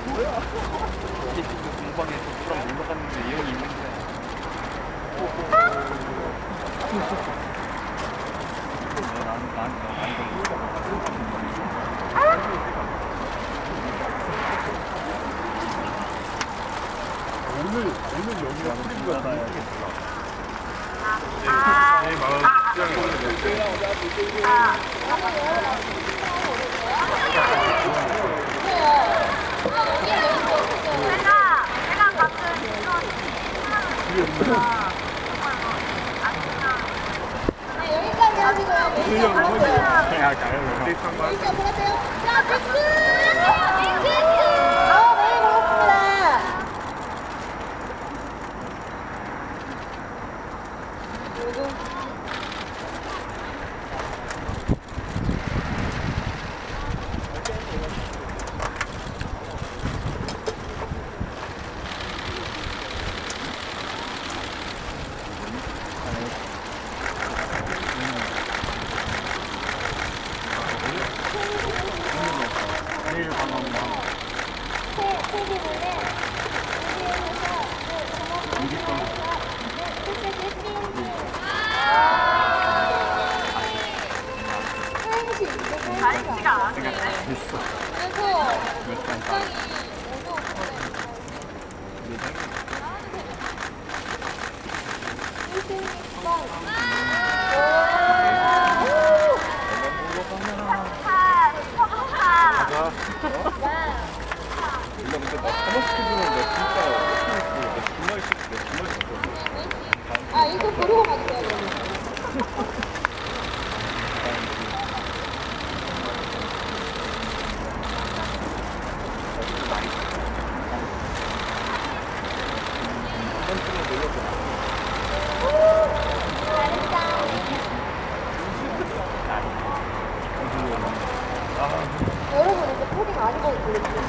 공방에 독수랑 놀러 갔는데 이 형이 있는 거야. 오늘 여기가 풀린 거야. 내 마음 여기까지 하시고요. 자, 빅스! 네, 고맙습니다. 아, 이거 부르고 가주세요. 여러분, 이제 코딩 아니거든요.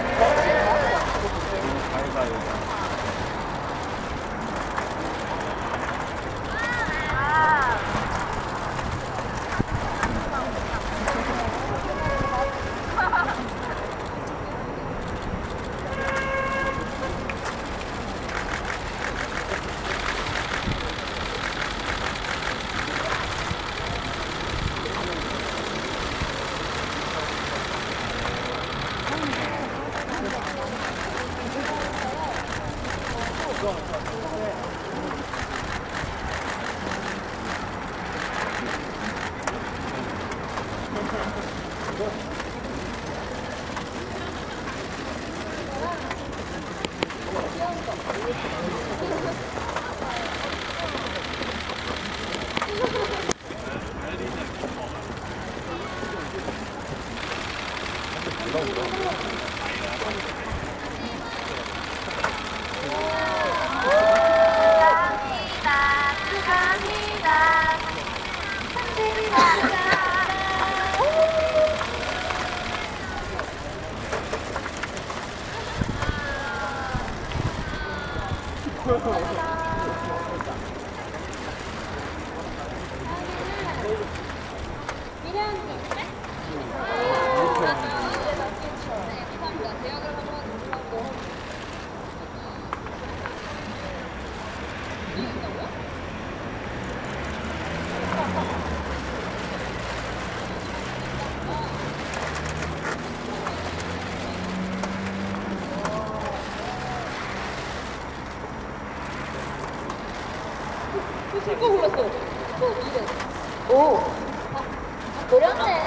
들고 불렀어. 오. 노렸네.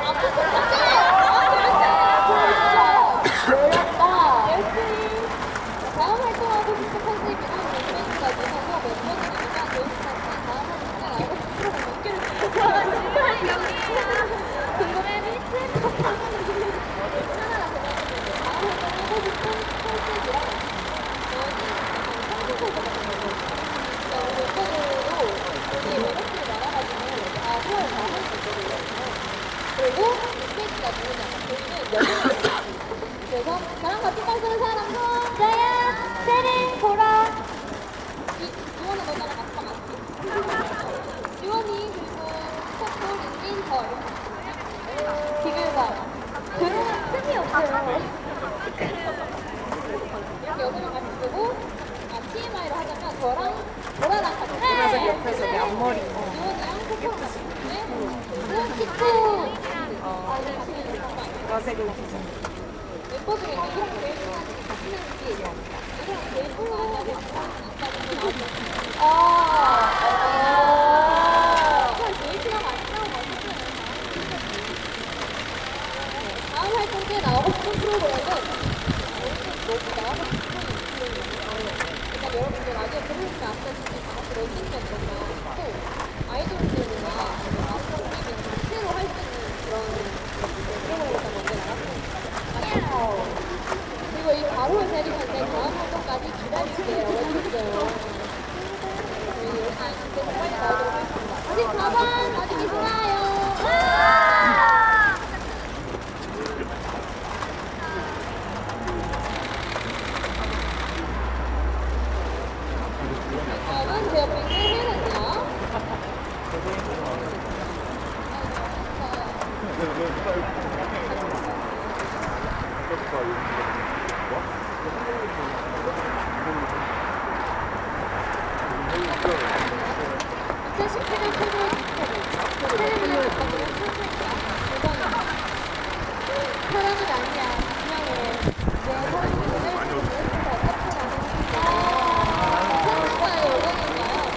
노렸다. 열심히. 다음 활동하고 싶은 컨셉이나 멤버들까지 해서 멤버들이나 노스타트 다음 활동을 알고 싶은 몇 개를 궁금해 미친 하나가 대답했는데 다음 활동하고 싶은 컨셉이랑 너는 컨셉을 같은 그리고 스테이지가 누구냐 저희는 그래서 저랑 같이 춤추는 사람 저야 세린 보라 지원이 너 나랑 같이 맞지? 지원이 그리고 스타트 린린 저 지금 막 조용한 틈이 없어요. 이렇게 여기랑 같이 쓰고, TMI로 하자면 저랑 같이 그래서 옆에 저기 앞머리. 이원이랑 코코랑 같이 그리고 키토 보라색으로 기준. 멤버 중에 누구랑 제일 친한지 같은 지 누구랑 제일 친하게 그냥 제일 친하면 안 친하고 맛있어요. 다음 활동 때 나오고 싶은 프로그램은 너무 나오고 싶은 일단 여러분들 라디오 들으시면 아시다시피 같이 런닝맨 또 아이돌들이나 아스트로님이 새로 할 수 있는 그런 프로그램에서 먼저 나갔습니다. 그리고 이 바로 내리면서 다음 활동까지 기다릴게요. 해주세요. 저희 열심히 또 빨리 나오도록 하겠습니다. 아직 4번 어디 계시나요? 다음은 제 옆에 있는 혜는요. 사랑은 아니야. 분명해. 내 머리를 생각과의 여정인가요?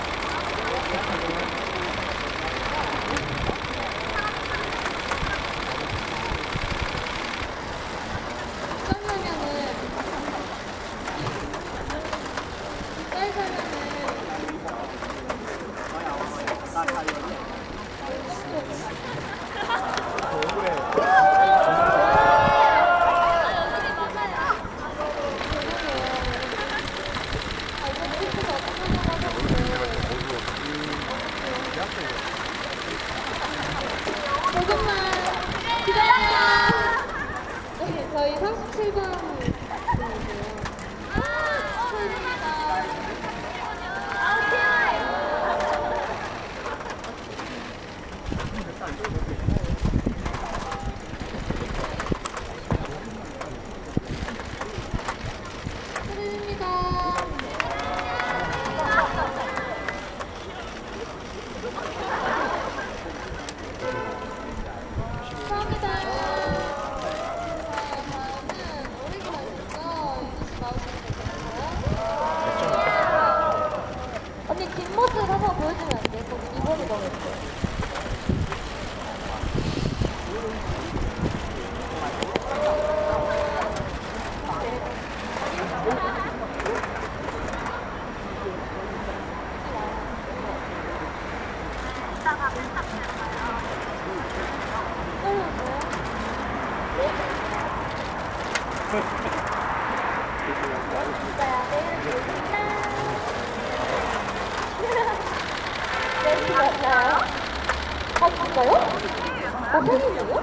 조금만 기다려요. 네, 저희 37번 분이세요. 축하드립니다. 언니 뒷모습 한번 보여주면 안 돼? 거기 리본이 너무 예뻐요. 내일 만나요? 아, 진짜요? 생일이에요?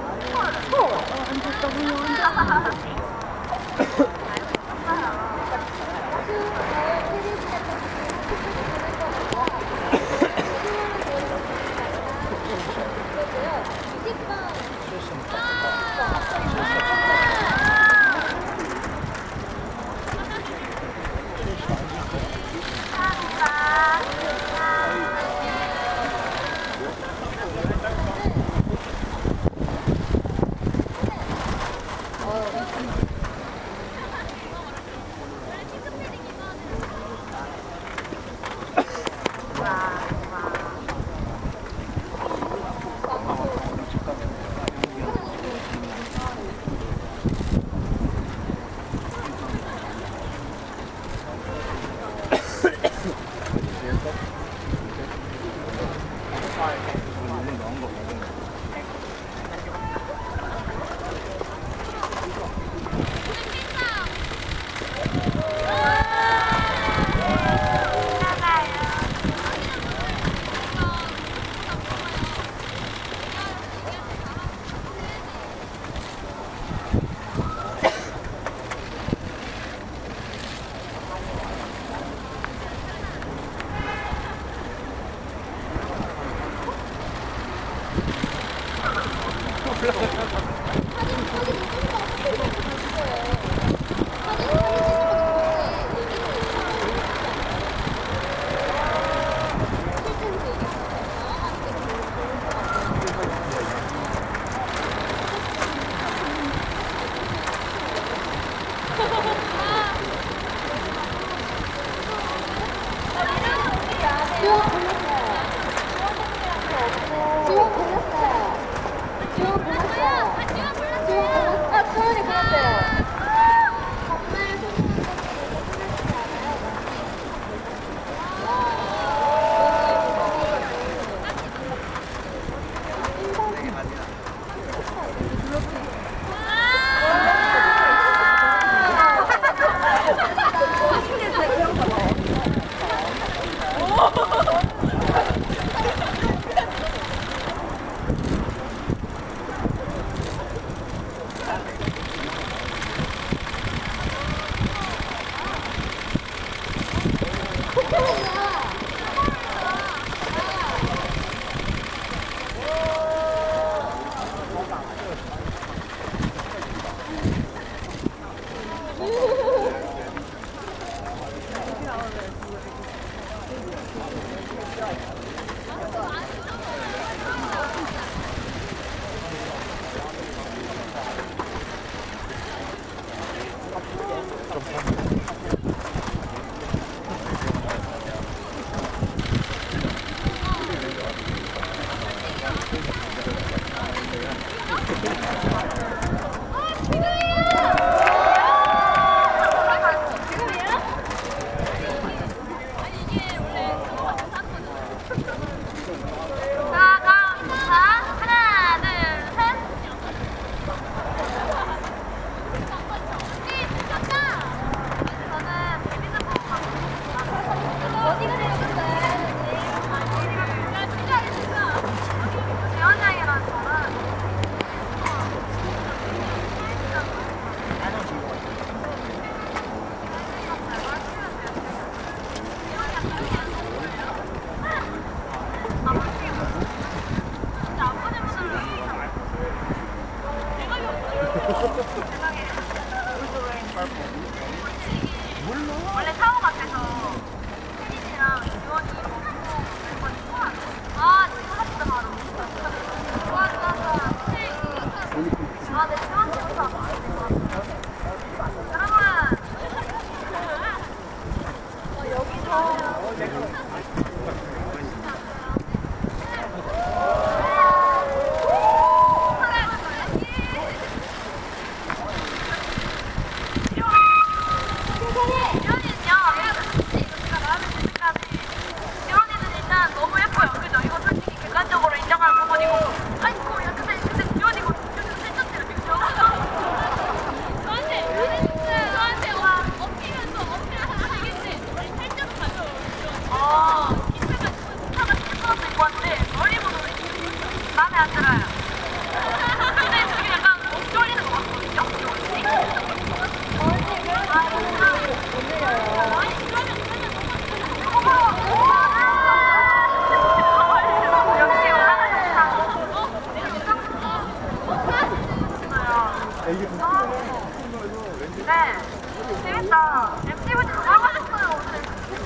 재밌다. MC분이 정말 가셨어요, 오늘.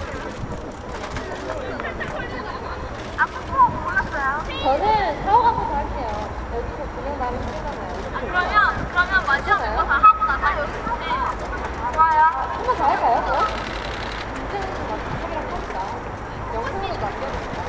아, 뽀뽀 몰랐어요? 저는 샤워 가서 할게요. 여기서 그냥 나면 되잖아요. 아, 그러면 마지막에 거다 하고 나서 여기 좋아요. 한번 더 할까요, 그럼? 인생에서 마지막이랑 합시다. 영상으로 남겨놓을까?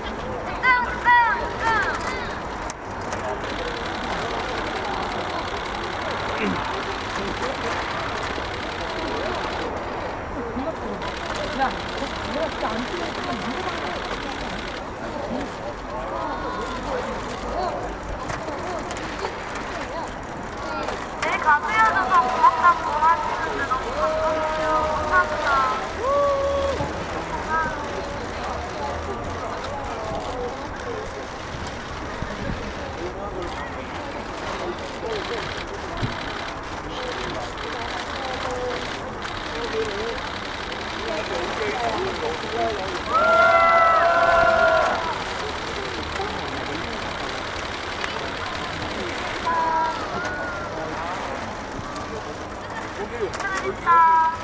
내 가수여줘서 고맙다고 하시는데 너무 감동이에요. 감사합니다. 재밌다.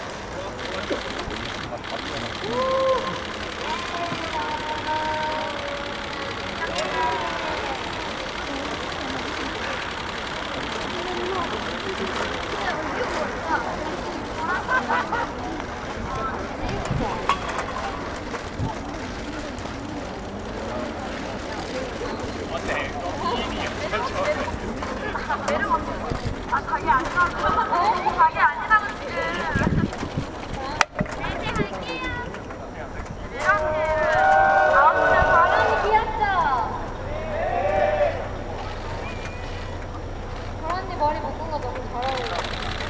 아, 자기 아니라고. 자기 아니라고 지금. 이렇게 나오면 바람이 귀엽죠? 보라언니 머리 묶은 거 너무 잘 어울려.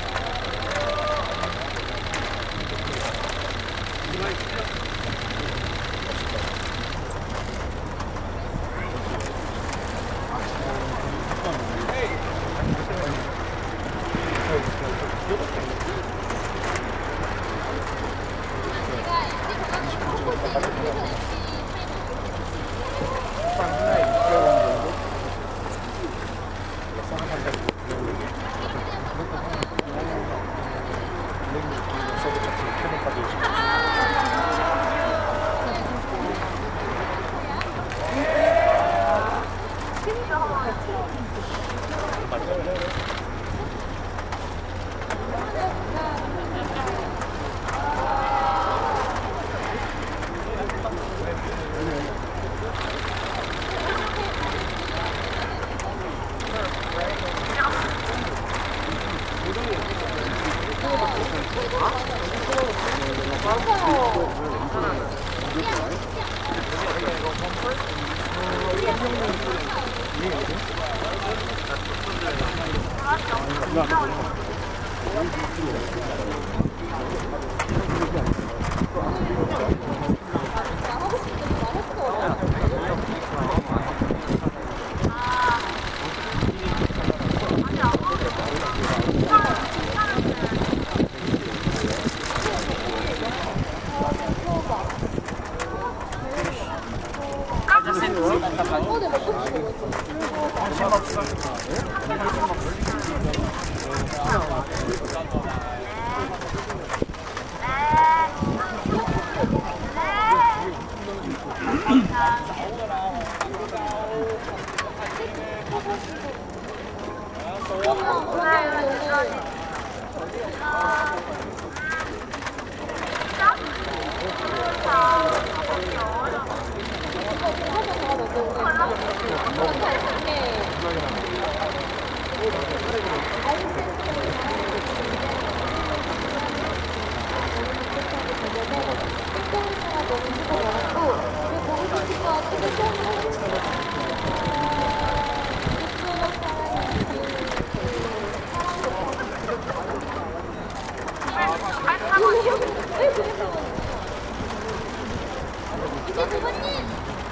이제 부모님!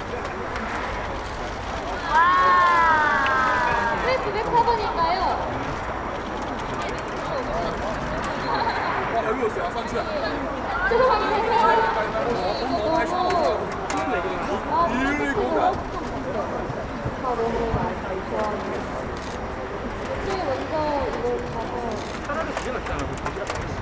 와! 왜 904번일까요? 여기 오세요. 상추야. 이윤이 공간. 너무 많이 좋아하는. 제일 먼저 이걸 가서. 차라리 그게 낫잖아.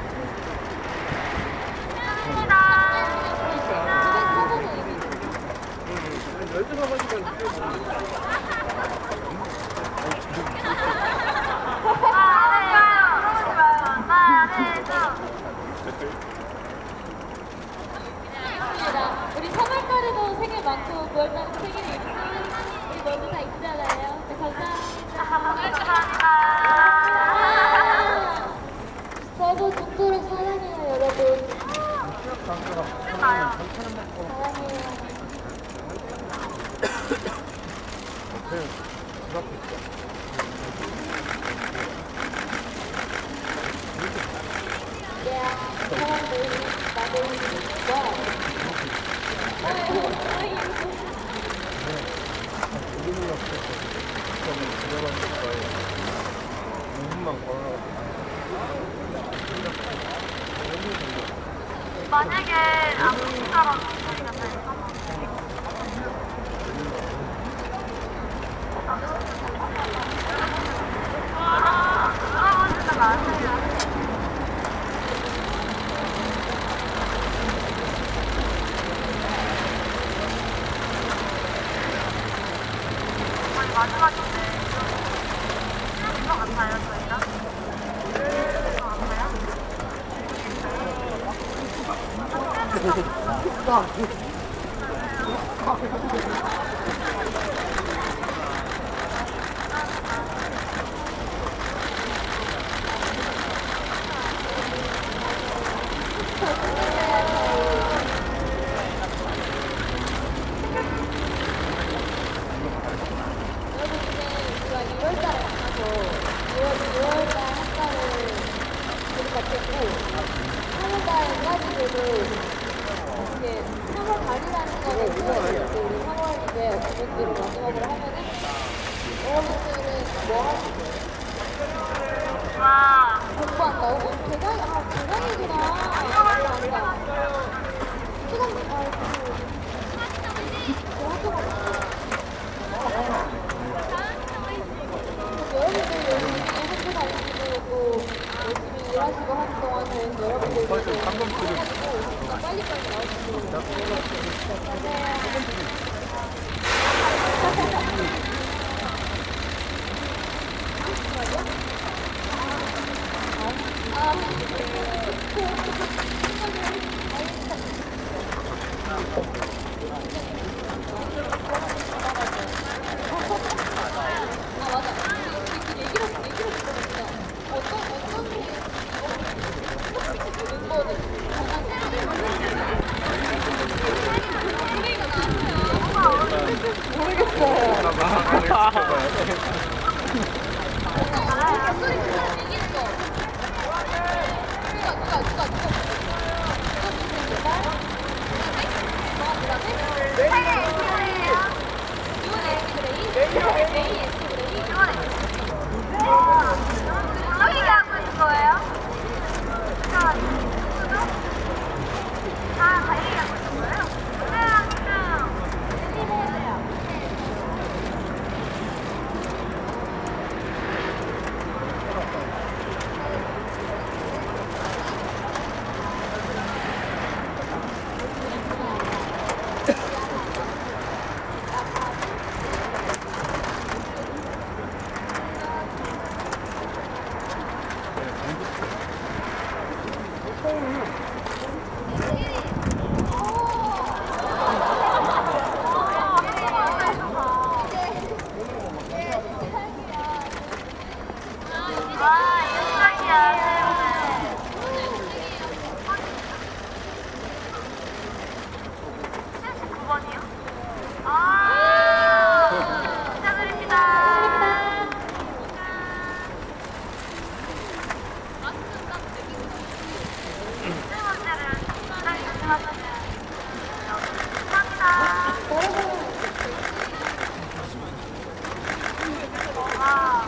앞으로 9월달에 생일이 있으면 우리 모두 다 있잖아요. 네, 감사합니다. 감사합니다. 저도 죽도록 사랑해요, 여러분. 나요. 사랑해요. Yeah, probably that is well. 만약에 아프시더라도 저희가 잘 물어보지도 마세요. 거의 마지막인데 좀 힘들 것 같아요, 저희가. 힘들 것 같아요? 이게 3월 말이라는 거는 우리 3월 이제 어머님들을 마지막으로 하면은 여러분들은 뭐 하시죠? 와. 공부한다고? 대박이구나. 아니다. 시간 여러분들 열심히 학교 다니시고 또 열심히 일하시고 하는 동안은 여러분들 빨리빨리 나오시고 어떻게 하고 있는 거예요? 아, 달리기 하고 있는 거예요? 와, 인상이야. 79번이요? 아, 축하드립니다. 세 번째를 굉장히 조심하셨네요. 감사합니다. 와.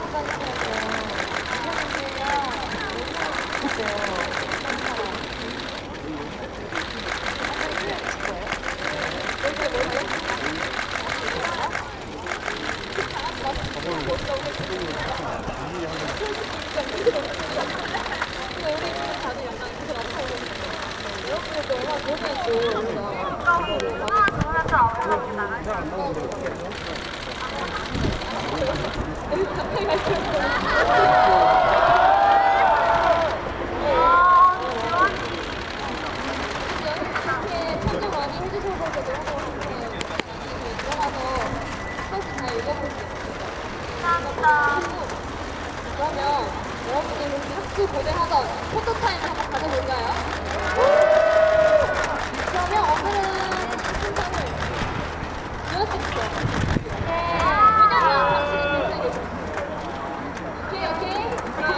학교 고대하던 포토타임 한번 가져볼까요? 그러면 오늘은 순서를 이어서